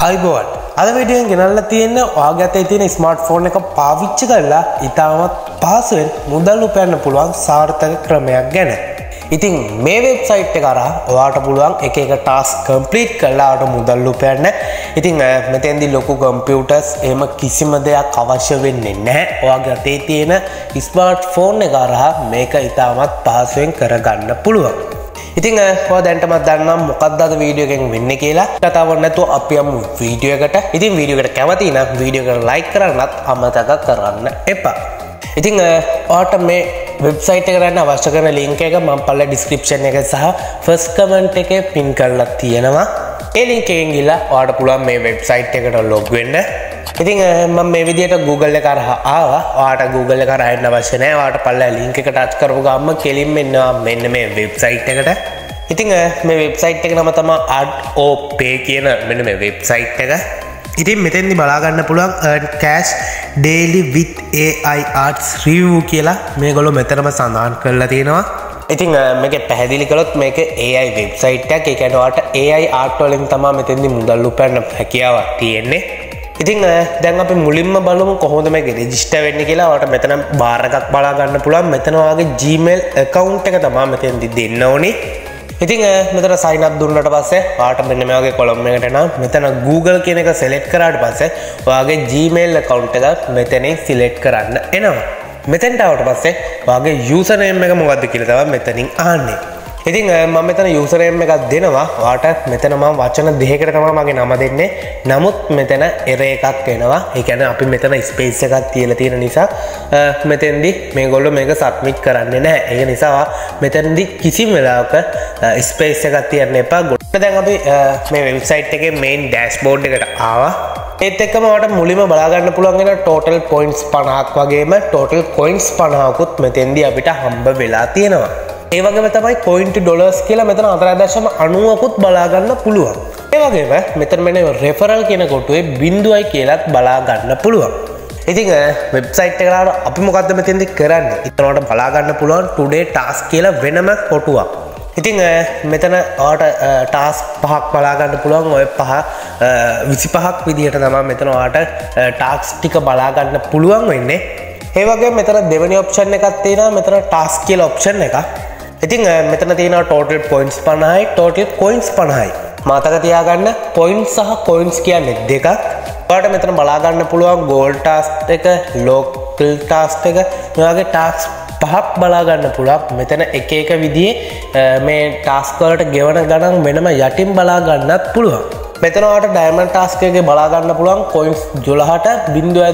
අයිබෝන් අද වීඩියෝෙන් ගෙනල්ලා තියෙන්නේ ඔයාගේ අතේ තියෙන ස්මාර්ට්ෆෝන් එක පාවිච්චි කරලා ඉතාමත් පහසුවෙන් මුදල් උපයන්න පුළුවන් සාර්ථක ක්‍රමයක් ගැන. ඉතින් මේ වෙබ්සයිට් එක කරා ඔයාට පුළුවන් එක එක ටාස්ක් කම්ප්ලීට් කරලා ඔයාට මුදල් උපයන්න. ඉතින් මෙතෙන්දී ලොකු කම්පියුටර්ස් එහෙම කිසිම දෙයක් අවශ්‍ය වෙන්නේ නැහැ. ඔයාගේ අතේ තියෙන ස්මාර්ට්ෆෝන් එක කරා මේක ඉතාමත් පහසුවෙන් කරගන්න පුළුවන්. ඉතින් ඔයා දැන්ටමත් දන්නවා මොකක්ද අද වීඩියෝ එකෙන් වෙන්නේ කියලා. කතාවක් නැතුව අපි යමු වීඩියෝ එකට. ඉතින් වීඩියෝ එකට කැමති නම් වීඩියෝ එකට ලයික් කරන්නත් අමතක කරන්න එපා. ඉතින් ඔයාට මේ වෙබ්සයිට් එක කරන්න අවශ්‍ය කරන ලින්ක් එක මම පල්ල ඩිස්ක්‍රිප්ෂන් එකේ සහ ෆස්ට් කමෙන්ට් එකේ පින් කරලා තියෙනවා. ඒ ලින්ක් එකෙන් ගිහලා ඔයාට පුළුවන් මේ වෙබ්සයිට් එකට ලොග් වෙන්න. ඉතින් මම මේ විදිහට Google එක කරා ආවා. ඔයාට Google එක කරා එන්න අවශ්‍ය නැහැ. ඔයාට පල්ල ලින්ක් එක ටච් කරපු ගමන් කෙලින්ම එනවා මෙන්න මේ වෙබ්සයිට් එකට. ඉතින් මේ වෙබ්සයිට් එක නම තමයි AdOpay කියන මෙන්න මේ වෙබ්සයිට් එක. ඉතින් මෙතෙන්දි බලා ගන්න පුළුවන් earn cash daily with AI arts review කියලා මේගොල්ලෝ මෙතනම සඳහන් කරලා තියෙනවා. ඉතින් මේක පැහැදිලි කළොත් මේක AI වෙබ්සයිට් එකක්. ඒ කියන්නේ ඔයාලට AI art වලින් තමයි මෙතෙන්දි මුදල් උපයන්න හැකියාවක් තියෙන්නේ. ඉතින් දැන් අපි මුලින්ම බලමු කොහොමද මේක රෙජිස්ටර් වෙන්නේ කියලා. ඔයාලට මෙතන බාර් එකක් බලා ගන්න පුළුවන්. මෙතන ඔයාගේ Gmail account එක තමයි මෙතෙන්දි දෙන්න ඕනේ. ඉතින් මෙතන sign up දුන්නාට පස්සේ ඔයාට මෙන්න මේ වගේ column එකකට එනවා. මෙතන Google කියන එක select කරාට පස්සේ ඔයාගේ Gmail account එක මෙතනින් select කරන්න එනවා. මෙතෙන්ට ආවට පස්සේ ඔයාගේ username එක මොකක්ද කියලා තමයි මෙතනින් අහන්නේ. ඉතින් මම මෙතන username එකක් දෙනවා. ඔයාට මෙතන මම වචන දෙකකට තමයි මගේ නම දෙන්නේ. නමුත් මෙතන error එකක් එනවා. ඒ කියන්නේ අපි මෙතන space එකක් තියලා තියෙන නිසා මෙතෙන්දි මේගොල්ලෝ මේක submit කරන්නේ නැහැ. ඒක නිසා මෙතෙන්දි කිසිම වෙලාවක space එකක් තියන්න එපා. දැන් අපි මේ වෙබ්සයිට් එකේ main dashboard එකට ආවා. ඒත් එක්කම ඔයාලට මුලින්ම බලා ගන්න පුළුවන් වෙන total points 50ක් වගේම total coins 50කුත් මෙතෙන්දි අපිට හම්බ වෙලා තියෙනවා. ඒ වගේම තමයි coin to dollars කියලා මෙතන 4.90කුත් බලා ගන්න පුළුවන්. ඒ වගේම මෙතන මෙන්න referral කියන කොටුවේ 0යි කියලාත් බලා ගන්න පුළුවන්. ඉතින් වෙබ්සයිට් එකට අපි මොකද්ද මෙතෙන්දි කරන්නේ? ඉතනකට බලා ගන්න පුළුවන් today task කියලා වෙනම කොටුවක්. ඉතින් මෙතන ඔයාට ටාස්ක් පහක් බලා ගන්න පුළුවන්. ඔය පහ 25ක් විදිහට තමයි මෙතන ඔයාට ටාස්ක් ටික බලා ගන්න පුළුවන් වෙන්නේ. ඒ වගේම මෙතන දෙවෙනි ඔප්ෂන් එකක් තියෙනවා. මෙතන ටාස්ක් කියලා ඔප්ෂන් එකක්. ඉතින් මෙතන තියෙනවා total points 50යි total coins 50යි. මතක තියාගන්න points සහ coins කියන්නේ දෙකක්. ඔයාට මෙතන බලා ගන්න පුළුවන් gold task එක, local task එක, මේ වගේ task පහක් බලා ගන්න පුළුවන්. මෙතන එක එක විදිහේ මේ ටාස්ක් වලට ගෙවන ගණන් වෙනම යටින් බලා ගන්නත් පුළුවන්. මෙතන ඔයාලට ඩයමන්ඩ් ටාස්ක් එකේ බලා ගන්න පුළුවන් coins 12ට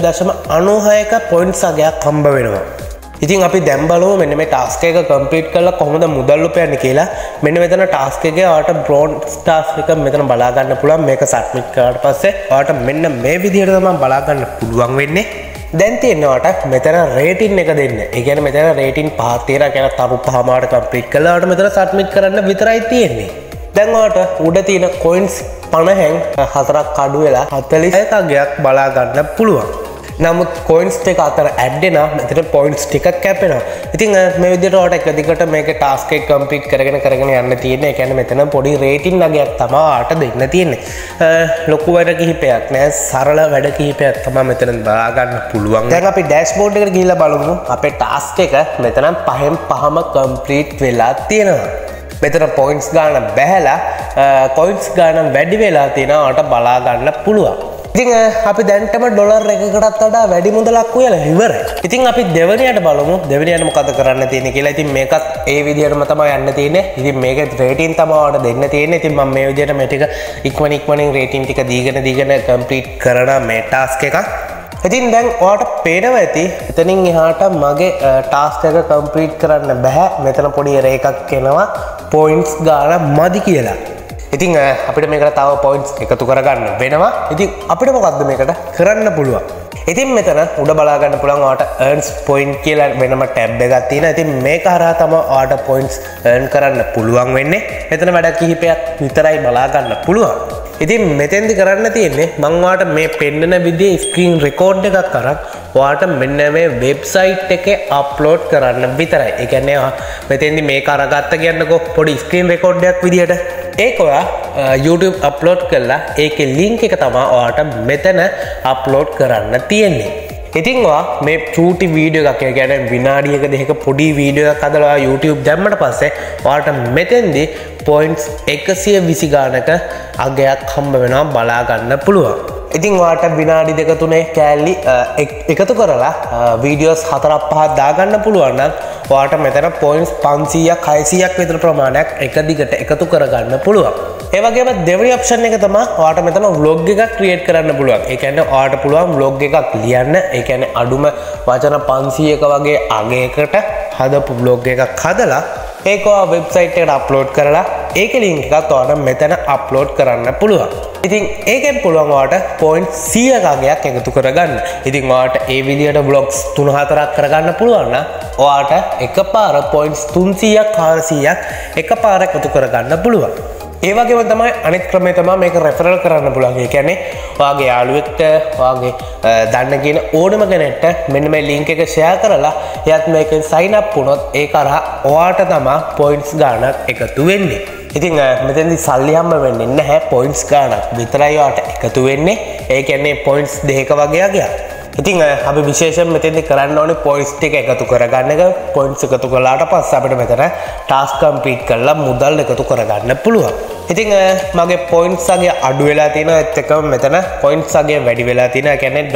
0.96ක points අගයක් හම්බ වෙනවා. ඉතින් අපි දැන් බලමු මෙන්න මේ ටාස්ක් එක කම්ප්ලීට් කරලා කොහොමද මුදල් උපයන්නේ කියලා. මෙන්න මෙතන ටාස්ක් එකේ ඔයාලට bronze ටාස්ක් එක මෙතන බලා ගන්න පුළුවන්. මේක සබ්මිට් කරාට පස්සේ ඔයාලට මෙන්න මේ විදිහට තමයි බලා ගන්න පුළුවන් වෙන්නේ. දැන් තියෙනවට මෙතන රේටින් එක දෙන්න. ඒ කියන්නේ මෙතන රේටින් 5ක් තියෙනවා. කියන තරු 5මාට කම්ප්ලීට් කළා ඔයාලට මෙතන සබ්මිට් කරන්න විතරයි තියෙන්නේ. දැන් ඔයාලට උඩ තියෙන coins 50න් 4ක් අඩු වෙලා 41ක් බලා ගන්න පුළුවන්. නමුත් coins ටික අතර ඇඩ් වෙනවා. මෙතන points ටිකක් කැපෙනවා. ඉතින් මේ විදිහට ඔයාලට එක දිගට මේකේ ටාස්ක් එක කම්ප්ලීට් කරගෙන යන්න තියෙන්නේ. ඒ කියන්නේ මෙතන පොඩි රේටින් අගයක් තමයි ඔයාලට දෙන්න තියෙන්නේ. ලොකු වැඩ කිහිපයක් නෑ. සරල වැඩ කිහිපයක් තමයි මෙතන බලා ගන්න පුළුවන්. දැන් අපි ඩෑෂ්බෝඩ් එකට ගිහිල්ලා බලමු. අපේ ටාස්ක් එක මෙතන 5න් 5ම කම්ප්ලීට් වෙලා තියෙනවා. මෙතන points ගාන බැහැලා coins ගාන වැඩි වෙලා තියෙනවා. ඔයාලට බලා ගන්න පුළුවන්. ඉතින් අපි දැන්ටම ඩොලර් එකකටත් වඩා වැඩි මුදලක් උයලා ඉවරයි. ඉතින් අපි දෙවෙනියට බලමු. දෙවෙනියට මොකද කරන්න තියෙන්නේ කියලා. ඉතින් මේකත් ඒ විදිහටම තමයි යන්න තියෙන්නේ. ඉතින් මේකේ රේටින් තමයි ඔයාලට දෙන්න තියෙන්නේ. ඉතින් මම මේ විදිහට මේ ටික ඉක්මනින් රේටින් ටික දීගෙන කම්ප්ලීට් කරන මේ ටාස්ක් එකක්. ඉතින් දැන් ඔයාලට පේනවා ඇති එතනින් එහාට මගේ ටාස්ක් එක කම්ප්ලීට් කරන්න බෑ. මෙතන පොඩි error එකක් එනවා. points ගාන මදි කියලා. ඉතින් අපිට මේකට තව points එකතු කරගන්න වෙනවා. ඉතින් අපිට මොකද්ද මේකට කරන්න පුළුවන්? ඉතින් මෙතන උඩ බලා ගන්න පුළුවන් ඔයාලට earns point කියලා වෙනම tab එකක් තියෙනවා. ඉතින් මේක හරහා තමයි ඔයාලට points earn කරන්න පුළුවන් වෙන්නේ. මෙතන වැඩ කිහිපයක් විතරයි බලා ගන්න පුළුවන්. ඉතින් මෙතෙන්දි කරන්න තියෙන්නේ මම ඔයාලට මේ පෙන්නන විදිහේ screen record එකක් අරන් ඔයාලට මෙන්න මේ වෙබ්සයිට් එකේ අප්ලෝඩ් කරන්න විතරයි. ඒ කියන්නේ මෙතෙන්දි මේක අරගත්ත කියන්නකෝ පොඩි screen record එකක් විදිහට. ඒක ඔයා YouTube අප්ලෝඩ් කරලා ඒකේ link එක තමයි ඔයාට මෙතන අප්ලෝඩ් කරන්න තියෙන්නේ. ඉතින් ඔයා මේ චූටි වීඩියෝ එකක් කියන්නේ විනාඩියක දෙකක පොඩි වීඩියෝ එකක් හදලා YouTube දැම්මට පස්සේ ඔයාට මෙතෙන්දී points 120 ගානක අගයක් හම්බ වෙනවා බලා ගන්න පුළුවන්. ඉතින් ඔයාට විනාඩි දෙක තුනේ කෑලි එකතු කරලා වීඩියෝස් 4-5 දාගන්න පුළුවන් නම් ඔයාට මෙතන points 500ක් 600ක් විතර ප්‍රමාණයක් එක දිගට එකතු කරගන්න පුළුවන්. ඒ වගේම දෙවෙනි ඔප්ෂන් එක තමයි ඔයාට මෙතන vlog එකක් ක්‍රියේට් කරන්න පුළුවන්. ඒ කියන්නේ ඔයාට පුළුවන් vlog එකක් ලියන්න. ඒ කියන්නේ අඩුම වචන 500ක වගේ අගයකට හදපු vlog එකක් හදලා ඒක ඔයා වෙබ්සයිට් එකට අප්ලෝඩ් කරලා ඒකේ link එකත් ඔයාට මෙතන අප්ලෝඩ් කරන්න පුළුවන්. ඉතින් ඒකෙන් පුළුවන් ඔයාට points 100ක අගයක් එකතු කරගන්න. ඉතින් ඔයාට ඒ විදිහට vlogs 3-4ක් කරගන්න පුළුවන් නම් ඔයාට එකපාර points 300ක් 400ක් එකපාර එකතු කරගන්න පුළුවන්. ඒ වගේම තමයි අනිත් ක්‍රමය තමයි මේක රෙෆරල් කරන්න පුළුවන්. ඒ කියන්නේ ඔයාගේ යාළුවෙක්ට ඔයාගේ දන්න කියන ඕනම කෙනෙක්ට මෙන්න මේ link එක share කරලා එයාත් මේකෙන් sign up වුණොත් ඒ කරා ඔයාට තමයි points ගාණක් එකතු වෙන්නේ. ඉතින් මෙතෙන්දි සල්ලි හම්බ වෙන්නේ නැහැ, points ගාණක් විතරයි ඔයාට එකතු වෙන්නේ. ඒ කියන්නේ points දෙකක වගේ අගයක්. ඉතින් අපි විශේෂයෙන් මෙතෙන්දි කරන්න ඕනේ points ටික එකතු කරගන්න එක. points එකතු කළාට පස්සේ අපිට මෙතන task complete කරලා මුදල් එකතු කරගන්න පුළුවන්. ඉතින් මගේ points අගය අඩු වෙලා තියෙනවා. ඒත් එක්කම මෙතන points අගය වැඩි වෙලා තියෙනවා. ඒ කියන්නේ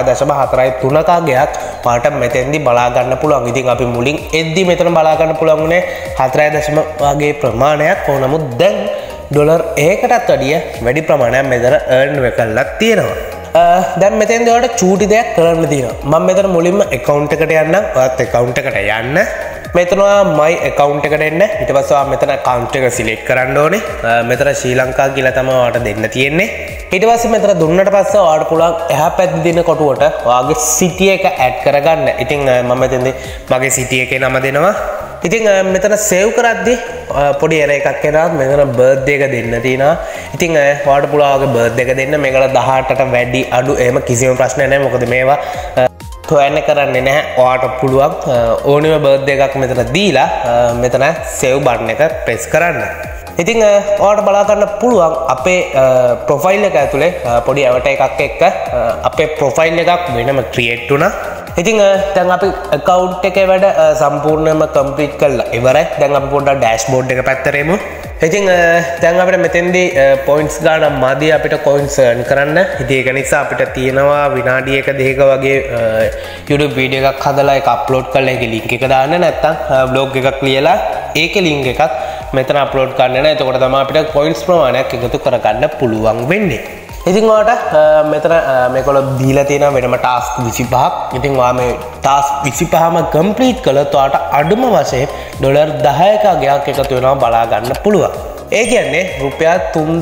$5.43ක අගයක් ඔයාලට මෙතෙන්දි බලා ගන්න පුළුවන්. ඉතින් අපි මුලින් එද්දි මෙතන බලා ගන්න පුළුවන් උනේ 4 වගේ ප්‍රමාණයක්. නමුත් දැන් $1කටත් වැඩිය වැඩි ප්‍රමාණයක් මෙතන earn වෙකලා තියෙනවා. දැන් මෙතෙන්දී ඔයාලට චූටි දෙයක් කරන්න තියෙනවා. මම මෙතන මුලින්ම account එකට යන්නම්. ඔයත් account එකට යන්න. මෙතන my account එකට එන්න. ඊට පස්සේ ඔයා මෙතන account එක select කරන්න ඕනේ. මෙතන ශ්‍රී ලංකා කියලා තමයි ඔයාලට දෙන්න තියෙන්නේ. ඊට පස්සේ මෙතන දුන්නට පස්සේ ඔයාලට පුළුවන් එහා පැත්තේ දින කොටුවට ඔයාගේ city එක add කරගන්න. ඉතින් මම මෙතෙන්දී මගේ city එකේ නම දෙනවා. ඉතින් මෙතන save කරද්දී පොඩි error එකක් එනවා. මෙතන birthday එක දෙන්න තියෙනවා. ඉතින් ඔයාලට පුළුවන් ඔයාගේ birthday එක දෙන්න. මේකට 18ට වැඩි අඩු එහෙම කිසිම ප්‍රශ්නයක් නැහැ. මොකද මේවා හොයන්න කරන්නේ නැහැ. ඔයාට පුළුවන් ඕනෙම birthday එකක් මෙතන දීලා මෙතන save button එක press කරන්න. ඉතින් ඔයාලට බලා ගන්න පුළුවන් අපේ profile එක ඇතුලේ පොඩි avatar එකක් එක්ක අපේ profile එකක් වෙනම create වුණා. ඉතින් දැන් අපි account එකේ වැඩ සම්පූර්ණයෙන්ම complete කළා ඉවරයි. දැන් අපි පොඩ්ඩක් dashboard එක පැත්තට එමු. ඉතින් දැන් අපිට මෙතෙන්දී points ගන්න මදි අපිට coins earn කරන්න. ඉතින් ඒක නිසා අපිට තියෙනවා විනාඩියක දෙකක වගේ YouTube වීඩියෝ එකක් හදලා ඒක අප්ලෝඩ් කරලා ඒකේ link එක දාන්න. නැත්නම් blog එකක් ලියලා ඒකේ link එකක් මෙතන අප්ලෝඩ් කරන්න. එතකොට තමයි අපිට coins ප්‍රමාණයක් එකතු කරගන්න පුළුවන් වෙන්නේ. ඉතින් ඔයාලට මෙතන මේකවල දීලා තියෙනවා වෙනම ටාස්ක් 25ක්. ඉතින් ඔයා මේ ටාස්ක් 25ම කම්ප්ලීට් කළොත් ඔයාලට අඩුම වශයෙන් $10ක අගයක් එකතු වෙනවා බලා ගන්න පුළුවන්. ඒ කියන්නේ රුපියල්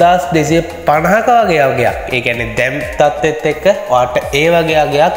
3250ක වගේ අගයක්. ඒ කියන්නේ දැන් තත්ත්වෙත් එක්ක ඔයාලට ඒ වගේ අගයක්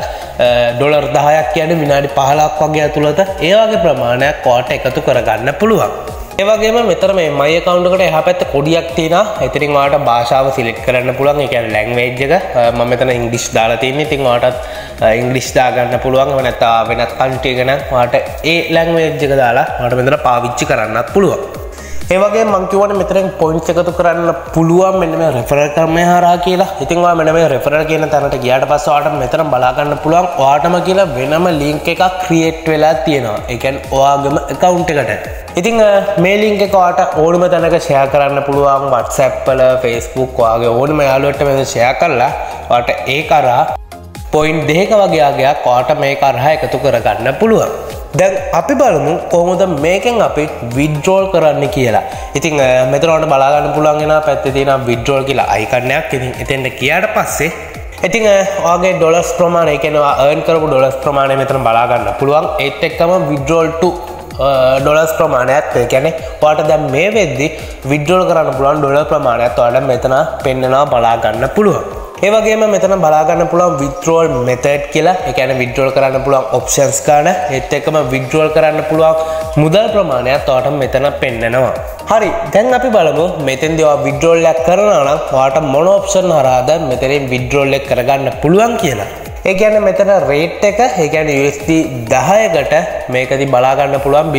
$10ක් කියන්නේ විනාඩි 15ක් වගේ ඇතුළත ඒ වගේ ප්‍රමාණයක් ඔයාලට එකතු කරගන්න පුළුවන්. ඒ වගේම මෙතන මේ my account එකට එහා පැත්තේ කොඩියක් තියෙනවා. එතනින් ඔයාලට භාෂාව select කරන්න පුළුවන්. ඒ කියන්නේ language එක. මම මෙතන English දාලා තියෙන්නේ. ඉතින් ඔයාලටත් English දා ගන්න පුළුවන්. එහෙම නැත්නම් වෙනත් country එක නම් ඔයාලට ඒ language එක දාලා ඔයාලට මෙතන පාවිච්චි කරන්නත් පුළුවන්. ඒ වගේම මම කියවනේ මෙතන points එකතු කරන්න පුළුවන් මෙන්න මේ referral ක්‍රමය හරහා කියලා. ඉතින් ඔයා මෙන්න මේ referral කියන තැනට ගියාට පස්සේ ඔයාලට මෙතන බලා ගන්න පුළුවන් ඔයාටම කියලා වෙනම link එකක් create වෙලා තියෙනවා. ඒ කියන්නේ ඔයාගේම account එකට. ඉතින් මේ link එක ඔයාට ඕනම තැනක share කරන්න පුළුවන්. WhatsApp වල, Facebook ඔයාගේ ඕනම යාළුවෙක්ට මේක share කරලා ඔයාට ඒ කරා point දෙකක වගේ අගයක් ඔයාට මේ කරා එකතු කරගන්න පුළුවන්. දැන් අපි බලමු කොහොමද මේකෙන් අපි withdrawal කරන්න කියලා. ඉතින් මෙතන ඔයාලට බලා ගන්න පුළුවන් වෙනවා පැත්තේ තියෙන withdrawal කියලා icon එකක්. ඉතින් එතෙන්ට ගියාට පස්සේ ඉතින් ඔයාගේ dollars ප්‍රමාණය කියන්නේ ඔයා earn කරපු dollars ප්‍රමාණය මෙතන බලා ගන්න පුළුවන්. ඒත් එක්කම withdrawal to dollars ප්‍රමාණයත් ඒ කියන්නේ ඔයාලට දැන් මේ වෙද්දි withdrawal කරන්න පුළුවන් dollar ප්‍රමාණයත් ඔයාලට මෙතන පෙන්නනවා බලා ගන්න පුළුවන්. ඒ වගේම මෙතන බලා ගන්න පුළුවන් withdrawal method කියලා. ඒ කියන්නේ withdrawal කරන්න පුළුවන් options ගන්න. ඒත් එක්කම withdrawal කරන්න පුළුවන් මුදල් ප්‍රමාණයත් ඔයාලට මෙතන පෙන්නනවා. හරි. දැන් අපි බලමු මෙතෙන්දී ඔයා withdrawal එක කරනවා නම් ඔයාලට මොන option හරහාද මෙතනින් withdrawal එක කරගන්න පුළුවන් කියලා. ඒ කියන්නේ මෙතන රේට් එක ඒ කියන්නේ USD 10කට මේකදී බලා ගන්න පුළුවන්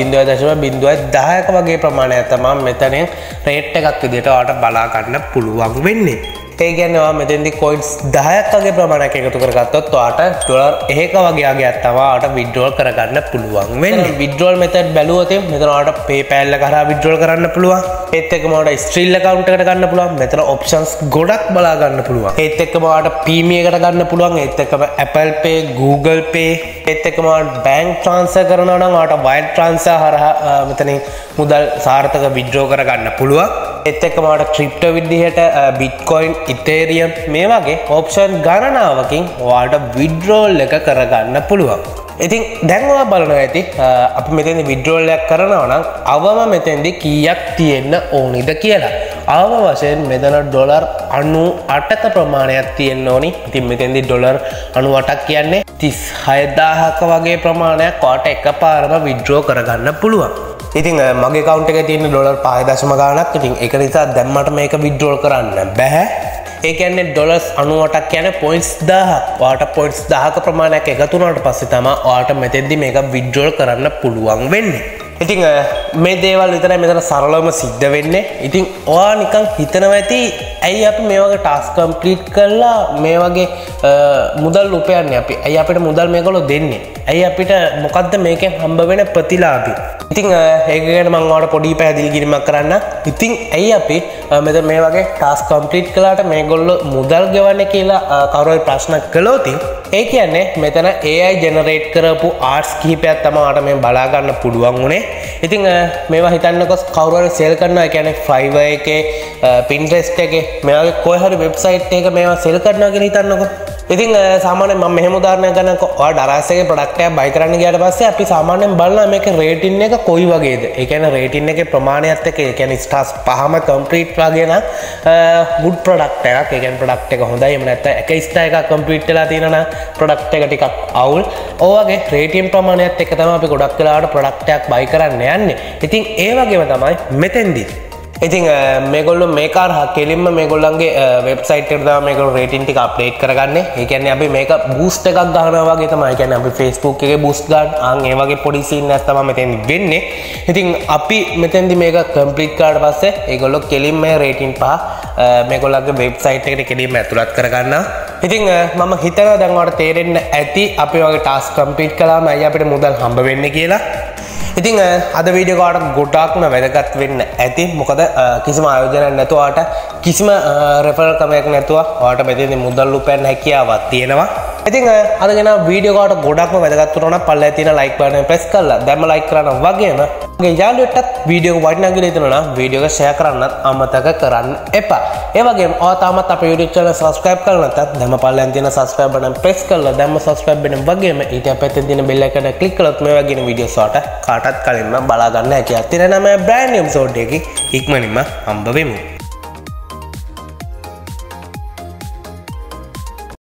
0.10ක වගේ ප්‍රමාණයක් තමයි මෙතනින් රේට් එකක් විදිහට ඔයාලට බලා ගන්න පුළුවන් වෙන්නේ. ඒ කියන්නේ ඔයා මෙතෙන්දී coins 10ක් වගේ ප්‍රමාණයක් එකතු කරගත්තොත් ඔයාලට ඩොලර් 1ක වගේ ආගයක් තමයි ඔයාලට withdrawal කරගන්න පුළුවන් වෙන්නේ. withdrawal method බැලුවොත් මෙතන ඔයාලට PayPal එක කරා withdrawal කරන්න පුළුවන්. ඒත් එක්කම ඔයාලට Skrill account එකට ගන්න පුළුවන්. මෙතන options ගොඩක් බලා ගන්න පුළුවන්. ඒත් එක්කම ඔයාලට PME එකට ගන්න පුළුවන්. ඒත් එක්කම Apple Pay, Google Pay, ඒත් එක්කම ඔයාලට bank transfer කරනවා නම් ඔයාලට wire transfer හරහා මෙතනින් මුදල් සාර්ථක withdraw කරගන්න පුළුවන්. ඒත් එක්කම ඔයාලට crypto විදිහට Bitcoin, Ethereum මේ වගේ option ගණනාවකින් ඔයාලට withdrawal එක කරගන්න පුළුවන්. ඉතින් දැන් ඔයා බලනවා ඇති අපි මෙතෙන්දී withdrawal එකක් කරනවා නම් අවම මෙතෙන්දී කීයක් තියෙන්න ඕනිද කියලා. අවම වශයෙන් මෙතන ඩොලර් 98ක ප්‍රමාණයක් තියෙන්න ඕනි. ඉතින් මෙතෙන්දී ඩොලර් 98ක් කියන්නේ 36000ක වගේ ප්‍රමාණයක් ඔයාලට එකපාරම withdraw කරගන්න පුළුවන්. ඉතින් මගේ account එකේ තියෙන ඩොලර් 5 ගාණක්. ඉතින් ඒක නිසා දැන් මට මේක withdraw කරන්න බෑ. ඒ කියන්නේ ඩොලර්ස් 98ක් කියන්නේ points 1000ක්. ඔයාලට points 1000ක ප්‍රමාණයක් එකතු වුණාට පස්සේ තමයි ඔයාලට මෙතෙන්දී මේක withdraw කරන්න පුළුවන් වෙන්නේ. ඉතින් මේ දේවල් විතරයි මෙතන සරලවම සිද්ධ වෙන්නේ. ඉතින් ඔයා නිකන් හිතනවා ඇති ඇයි අපි මේ වගේ ටාස්ක් කම්ප්ලීට් කරලා මේ වගේ මුදල් උපයන්නේ අපි. ඇයි අපිට මුදල් මේගොල්ලෝ දෙන්නේ? ඇයි අපිට මොකද්ද මේකෙන් හම්බ වෙන ප්‍රතිලාභය? ඉතින් ඒක ගැන මම ඔයාලට පොඩි පැහැදිලි කිරීමක් කරන්න. ඉතින් ඇයි අපි මෙතන මේ වගේ ටාස්ක් කම්ප්ලීට් කළාට මේගොල්ලෝ මුදල් ගෙවන්නේ කියලා කවුරු හරි ප්‍රශ්න කළොත් ඒ කියන්නේ මෙතන AI ජෙනරේට් කරපු ආර්ට්ස් කිහිපයක් තමයි ඔයාලට මේ බලා ගන්න පුළුවන් උනේ. ඉතින් මේවා හිතන්නකො කවුරු හරි සෙල් කරනවා ඒ කියන්නේ Fiverr එකේ Pinterest එකේ මේ වගේ කොයි හරි වෙබ්සයිට් එකක මේවා සෙල් කරනවා කියලා හිතන්නකො. ඉතින් සාමාන්‍යයෙන් මම මෙහෙම උදාහරණයක් ගන්නකො ඔයා ඩරාස් එකේ ප්‍රොඩක්ට් එකක් බයි කරන්න ගියාට පස්සේ අපි සාමාන්‍යයෙන් බලනවා මේකේ රේටින් එක කොයි වගේද. ඒ කියන්නේ රේටින් එකේ ප්‍රමාණයත් එක්ක ඒ කියන්නේ ස්ටාර්ස් 5ම කම්ප්ලීට් වගේ නම් good product එකක්. ඒ කියන්නේ product එක හොඳයි. එහෙම නැත්නම් එක ස්ටාර් එකක් කම්ප්ලීට් වෙලා තියෙනවා නම් product එක ටිකක් අවුල්. ඔය වගේ රේටින් ප්‍රමාණයත් එක්ක තමයි අපි ගොඩක් වෙලාවට product එකක් බයි කරන්න යන්නේ. ඉතින් ඒ වගේම තමයි මෙතෙන්දී ඉතින් මේගොල්ලෝ මේක හරහා කෙලින්ම මේගොල්ලන්ගේ වෙබ්සයිට් එකට දාලා මේගොල්ලෝ රේටින් ටික අප්ඩේට් කරගන්නේ. ඒ කියන්නේ අපි මේක බූස්ට් එකක් ගන්නවා වගේ තමයි. ඒ කියන්නේ අපි Facebook එකේ බූස්ට් ගන්න ඒ වගේ පොඩි සීන් එකක් තමයි මෙතෙන්දි වෙන්නේ. ඉතින් අපි මෙතෙන්දි මේක කම්ප්ලීට් කරාට පස්සේ ඒගොල්ලෝ කෙලින්ම මේ රේටින් පහ මේගොල්ලන්ගේ වෙබ්සයිට් එකට කෙලින්ම ඇතුළත් කරගන්නවා. ඉතින් මම හිතනවා දැන් ඔයාලට තේරෙන්න ඇති අපි වගේ ටාස්ක් කම්ප්ලීට් කළාම අය අපිට මුදල් හම්බ වෙන්නේ කියලා. ඉතින් අද වීඩියෝ එකට ගොඩාක්ම වැදගත් වෙන්න ඇති. මොකද කිසිම ආයෝජනයක් නැතුව ඔයාලට කිසිම රෙෆරල් ක්‍රමයක් නැතුව ඔයාලට මෙතෙන්දී මුදල් උපයන්න හැකියාවක් තියෙනවා. ඉතින් අද ගෙන වීඩියෝ එකට ගොඩාක්ම වැදගත් වුණා නම් පල්ලෙහා තියෙන ලයික් බටන් ප්‍රෙස් කරලා දැම්ම ලයික් කරන්න වගේම ඔගේ යාළුවෙක්ටත් වීඩියෝ එක වටිනා කියලා හිතනවා නම් වීඩියෝ එක ෂෙයා කරන්නත් අමතක කරන්න එපා. ඒ වගේම ඔයා තාමත් අපේ YouTube channel subscribe කරලා නැත්නම් දැම්ම පල්ලෙහා තියෙන subscribe button press කරලා දැම්ම subscribe වෙන වගේම ඊට පැත්තේ තියෙන bell icon එක click කළොත් මේ වගේ වීඩියෝස් වලට කාටත් කලින්ම බලා ගන්න හැකියාවක් තියෙනවා. නම් brand new episode එකකින් ඉක්මනින්ම හම්බ වෙමු.